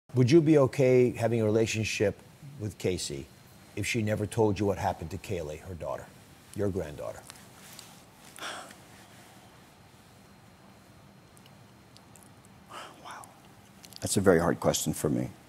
Would you be okay having a relationship with Casey if she never told you what happened to Kaylee, her daughter, your granddaughter? Wow. That's a very hard question for me.